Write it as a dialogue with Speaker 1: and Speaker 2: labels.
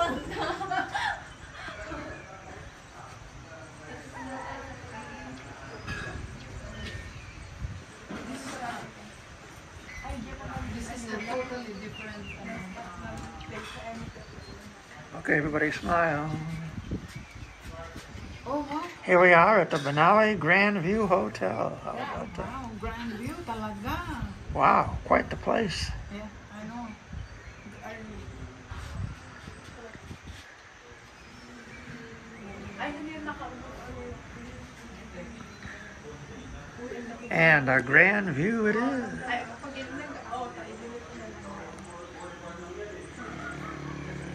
Speaker 1: This is a totally different.
Speaker 2: Okay, everybody smile.
Speaker 1: Oh, wow.
Speaker 2: Here we are at the Banaue Grand View Hotel. How about that?
Speaker 1: Wow, grand view talaga.
Speaker 2: Wow, quite the place.
Speaker 1: Yeah, I know.
Speaker 2: And a grand view it is.